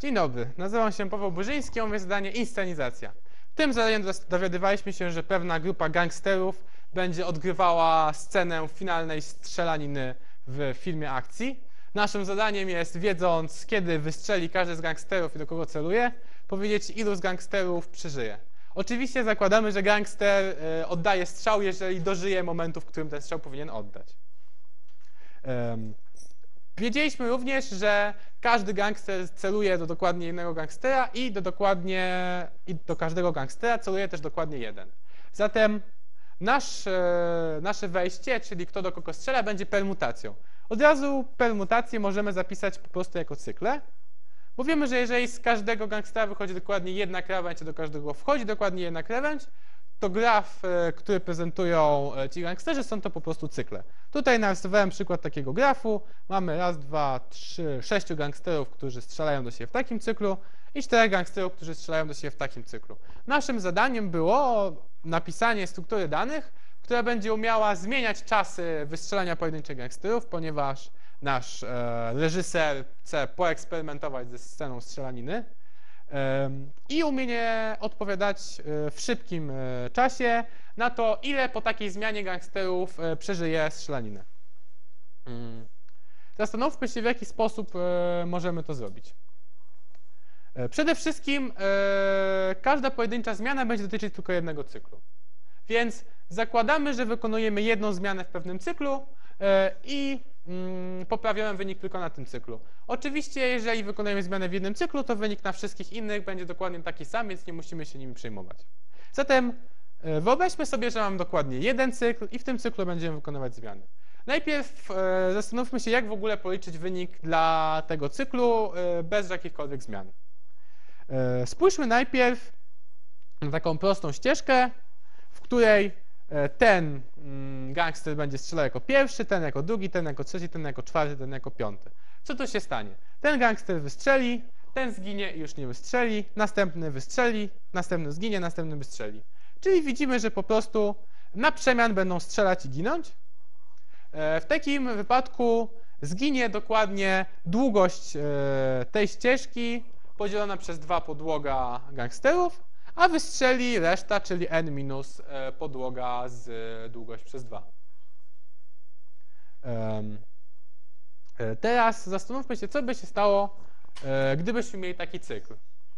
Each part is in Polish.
Dzień dobry, nazywam się Paweł Burzyński, a mówię zadanie inscenizacja. W tym zadaniu dowiadywaliśmy się, że pewna grupa gangsterów będzie odgrywała scenę finalnej strzelaniny w filmie akcji. Naszym zadaniem jest, wiedząc kiedy wystrzeli każdy z gangsterów i do kogo celuje, powiedzieć, ilu z gangsterów przeżyje. Oczywiście zakładamy, że gangster oddaje strzał, jeżeli dożyje momentu, w którym ten strzał powinien oddać. Wiedzieliśmy również, że każdy gangster celuje do dokładnie jednego gangstera i do każdego gangstera celuje też dokładnie jeden. Zatem nasze wejście, czyli kto do kogo strzela, będzie permutacją. Od razu permutację możemy zapisać po prostu jako cykle, bo wiemy, że jeżeli z każdego gangstera wychodzi dokładnie jedna krawędź, a do każdego wchodzi dokładnie jedna krawędź, to graf, który prezentują ci gangsterzy, są to po prostu cykle. Tutaj narysowałem przykład takiego grafu. Mamy raz, dwa, trzy, 6 gangsterów, którzy strzelają do siebie w takim cyklu i 4 gangsterów, którzy strzelają do siebie w takim cyklu. Naszym zadaniem było napisanie struktury danych, która będzie umiała zmieniać czasy wystrzelania pojedynczych gangsterów, ponieważ nasz reżyser chce poeksperymentować ze sceną strzelaniny i umienie odpowiadać w szybkim czasie na to, ile po takiej zmianie gangsterów przeżyje strzelaninę. Zastanówmy się, w jaki sposób możemy to zrobić. Przede wszystkim każda pojedyncza zmiana będzie dotyczyć tylko jednego cyklu. Więc zakładamy, że wykonujemy jedną zmianę w pewnym cyklu i poprawiamy wynik tylko na tym cyklu. Oczywiście, jeżeli wykonujemy zmianę w jednym cyklu, to wynik na wszystkich innych będzie dokładnie taki sam, więc nie musimy się nimi przejmować. Zatem wyobraźmy sobie, że mam dokładnie jeden cykl i w tym cyklu będziemy wykonywać zmiany. Najpierw zastanówmy się, jak w ogóle policzyć wynik dla tego cyklu bez jakichkolwiek zmian. Spójrzmy najpierw na taką prostą ścieżkę, w której ten gangster będzie strzelał jako pierwszy, ten jako drugi, ten jako trzeci, ten jako czwarty, ten jako piąty. Co tu się stanie? Ten gangster wystrzeli, ten zginie i już nie wystrzeli, następny wystrzeli, następny zginie, następny wystrzeli. Czyli widzimy, że po prostu na przemian będą strzelać i ginąć. W takim wypadku zginie dokładnie długość tej ścieżki podzielona przez 2 podłoga gangsterów, a wystrzeli reszta, czyli n minus podłoga z długość przez 2. Teraz zastanówmy się, co by się stało, gdybyśmy mieli taki cykl.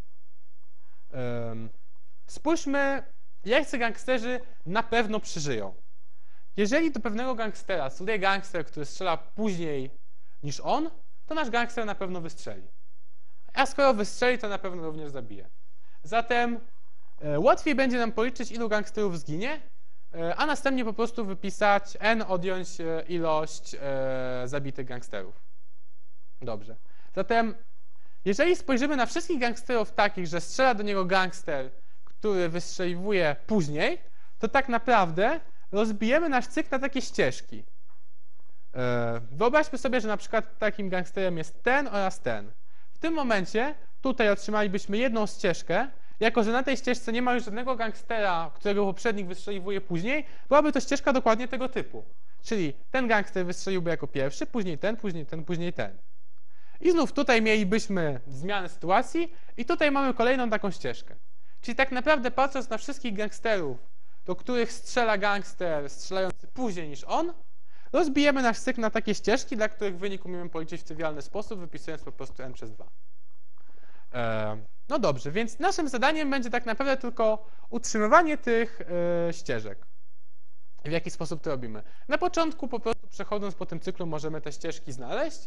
Spójrzmy, jacy gangsterzy na pewno przeżyją. Jeżeli do pewnego gangstera celuje gangster, który strzela później niż on, to nasz gangster na pewno wystrzeli. A skoro wystrzeli, to na pewno również zabije. Zatem łatwiej będzie nam policzyć, ilu gangsterów zginie, a następnie po prostu wypisać n odjąć ilość zabitych gangsterów. Dobrze. Zatem, jeżeli spojrzymy na wszystkich gangsterów takich, że strzela do niego gangster, który wystrzeliwuje później, to tak naprawdę rozbijemy nasz cykl na takie ścieżki. Wyobraźmy sobie, że na przykład takim gangsterem jest ten oraz ten. W tym momencie tutaj otrzymalibyśmy jedną ścieżkę. Jako że na tej ścieżce nie ma już żadnego gangstera, którego poprzednik wystrzeliwuje później, byłaby to ścieżka dokładnie tego typu. Czyli ten gangster wystrzeliłby jako pierwszy, później ten, później ten, później ten. I znów tutaj mielibyśmy zmianę sytuacji i tutaj mamy kolejną taką ścieżkę. Czyli tak naprawdę patrząc na wszystkich gangsterów, do których strzela gangster strzelający później niż on, rozbijemy nasz cykl na takie ścieżki, dla których wynik umiemy policzyć w trywialny sposób, wypisując po prostu n przez 2. No dobrze, więc naszym zadaniem będzie tak naprawdę tylko utrzymywanie tych ścieżek. W jaki sposób to robimy? Na początku po prostu przechodząc po tym cyklu możemy te ścieżki znaleźć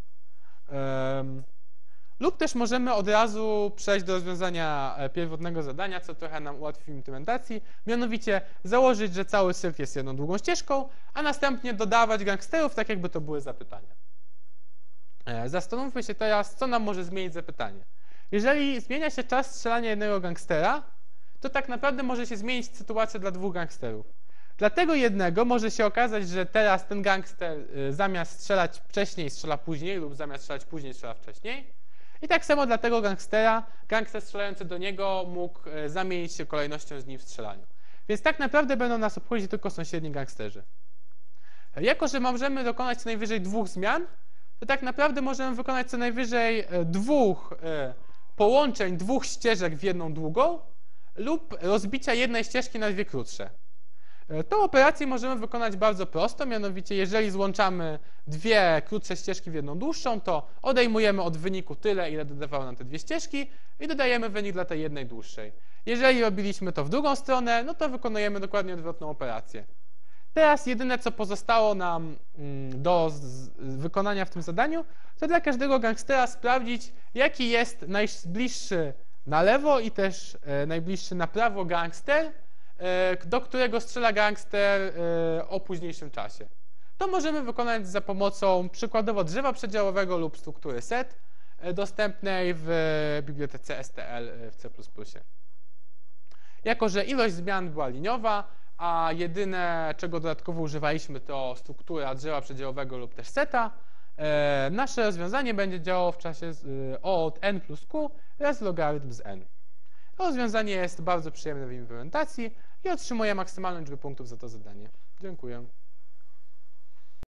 lub też możemy od razu przejść do rozwiązania pierwotnego zadania, co trochę nam ułatwi w implementacji, mianowicie założyć, że cały cykl jest jedną długą ścieżką, a następnie dodawać gangsterów tak jakby to były zapytania. Zastanówmy się teraz, co nam może zmienić zapytanie. Jeżeli zmienia się czas strzelania jednego gangstera, to tak naprawdę może się zmienić sytuacja dla 2 gangsterów. Dla tego jednego może się okazać, że teraz ten gangster zamiast strzelać wcześniej strzela później lub zamiast strzelać później strzela wcześniej. I tak samo dla tego gangstera, gangster strzelający do niego mógł zamienić się kolejnością z nim w strzelaniu. Więc tak naprawdę będą nas obchodzić tylko sąsiedni gangsterzy. Jako że możemy dokonać co najwyżej 2 zmian, to tak naprawdę możemy wykonać co najwyżej dwóch połączeń dwóch ścieżek w jedną długą lub rozbicia jednej ścieżki na dwie krótsze. Tą operację możemy wykonać bardzo prosto, mianowicie jeżeli złączamy dwie krótsze ścieżki w jedną dłuższą, to odejmujemy od wyniku tyle, ile dodawały nam te dwie ścieżki i dodajemy wynik dla tej jednej dłuższej. Jeżeli robiliśmy to w drugą stronę, no to wykonujemy dokładnie odwrotną operację. Teraz jedyne, co pozostało nam do wykonania w tym zadaniu, to dla każdego gangstera sprawdzić, jaki jest najbliższy na lewo i też najbliższy na prawo gangster, do którego strzela gangster o późniejszym czasie. To możemy wykonać za pomocą przykładowo drzewa przedziałowego lub struktury set dostępnej w bibliotece STL w C++. Jako że ilość zmian była liniowa, a jedyne, czego dodatkowo używaliśmy, to struktura drzewa przedziałowego lub też seta, nasze rozwiązanie będzie działało w czasie O od n plus q razy logarytm z n. To rozwiązanie jest bardzo przyjemne w implementacji i otrzymuje maksymalną liczbę punktów za to zadanie. Dziękuję.